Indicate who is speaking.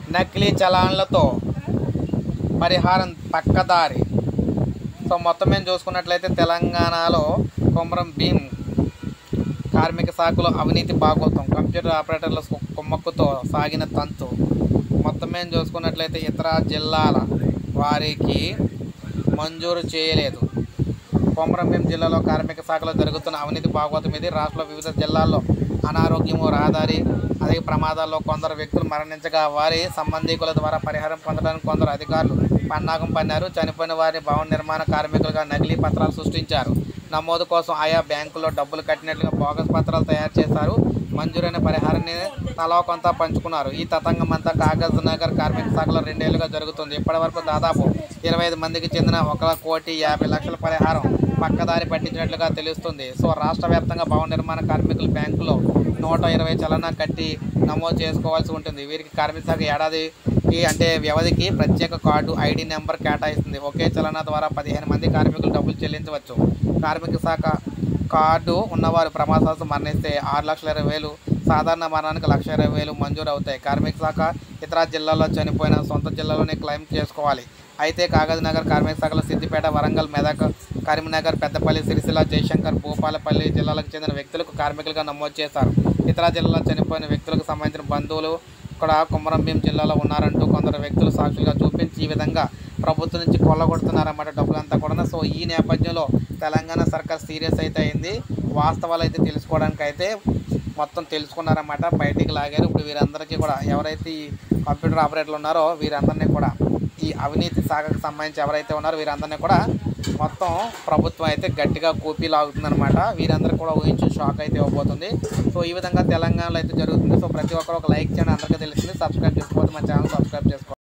Speaker 1: నకిలీ చలాన్లతో పరిహారం పక్కదారి. సో మొత్తం మేము చూసుకున్నట్లయితే తెలంగాణలో కొమరం భీం కార్మిక శాఖలో అవినీతి భాగోతం, కంప్యూటర్ ఆపరేటర్ల కుమ్మక్కుతో సాగిన తంతు. మొత్తం మేము చూసుకున్నట్లయితే ఇతర జిల్లాల వారికి మంజూరు చేయలేదు. కొమరం భీం జిల్లాలో కార్మిక శాఖలో జరుగుతున్న అవినీతి భాగోతం ఇది. రాష్ట్రంలో వివిధ జిల్లాల్లో అనారోగ్యము, రహదారి అధిక ప్రమాదాల్లో కొందరు వ్యక్తులు మరణించగా వారి సంబంధికుల ద్వారా పరిహారం పొందడానికి కొందరు అధికారులు పన్నాగం పన్నారు. చనిపోయిన వారిని భవన నిర్మాణ కార్మికులుగా నకిలీ పత్రాలు సృష్టించారు. నమోదు కోసం ఆయా బ్యాంకుల్లో డబ్బులు కట్టినట్లుగా బోగస్ పత్రాలు తయారు చేశారు. మంజూరైన పరిహారాన్ని తలా కొంత పంచుకున్నారు. ఈ తతంగం అంతా కాగజ్ నగర్ కార్మిక శాఖలో 2 ఏళ్లుగా జరుగుతుంది. ఇప్పటి వరకు దాదాపు 25 మందికి చెందిన 1,50,00,000 పరిహారం పక్కదారి పట్టించినట్లుగా తెలుస్తుంది. సో రాష్ట్ర వ్యాప్తంగా భవన నిర్మాణ కార్మికులు బ్యాంకులో 120 చలనా కట్టి నమోదు చేసుకోవాల్సి ఉంటుంది. వీరికి కార్మిక శాఖ ఏడాది వ్యవధికి ప్రత్యేక కార్డు ఐడి నెంబర్ కేటాయిస్తుంది. ఒకే చలనా ద్వారా 15 మంది కార్మికులు డబ్బులు చెల్లించవచ్చు. కార్మిక శాఖ కార్డు ఉన్నవారు ప్రమాదవశాత్తు మరణిస్తే 6,20,000, సాధారణ మరణానికి 1,20,000 మంజూరు అవుతాయి. కార్మిక శాఖ ఇతర జిల్లాల్లో చనిపోయిన సొంత జిల్లాలోనే క్లెయిమ్ చేసుకోవాలి. అయితే కాగజ్ నగర్ కార్మిక శాఖలో సిద్దిపేట, వరంగల్, మెదక్, కరీంనగర్, పెద్దపల్లి, సిరిసిల్ల, జయశంకర్, భూపాలపల్లి జిల్లాలకు చెందిన వ్యక్తులకు కార్మికులుగా నమోదు చేశారు. ఇతర జిల్లాలో చనిపోయిన వ్యక్తులకు సంబంధించిన బంధువులు కూడా కొమరం భీం జిల్లాలో ఉన్నారంటూ కొందరు వ్యక్తులు సాక్షులుగా చూపించి ఈ విధంగా ప్రభుత్వం నుంచి కొల్లగొడుతున్నారన్నమాట డబ్బులంతా కూడా. సో ఈ నేపథ్యంలో తెలంగాణ సర్కార్ సీరియస్ అయితే అయింది. వాస్తవాలు అయితే తెలుసుకోవడానికి అయితే మొత్తం తెలుసుకున్నారన్నమాట, బయటికి లాగారు. ఇప్పుడు వీరందరికీ కూడా ఎవరైతే ఈ కంప్యూటర్ ఆపరేటర్లు ఉన్నారో వీరందరినీ కూడా ఈ అవినీతి శాఖకు సంబంధించి ఎవరైతే ఉన్నారో వీరందరినీ కూడా మొత్తం ప్రభుత్వం అయితే గట్టిగా కూపీ లాగుతుందన్నమాట. వీరందరూ కూడా ఊహించి షాక్ అయితే ఇవ్వబోతుంది. సో ఈ విధంగా తెలంగాణలో అయితే జరుగుతుంది. సో ప్రతి ఒక్కరు ఒక లైక్ చేయండి, అందరికీ తెలుస్తుంది. సబ్స్క్రైబ్ చేసుకోవద్దు, మన ఛానల్ సబ్స్క్రైబ్ చేసుకోండి.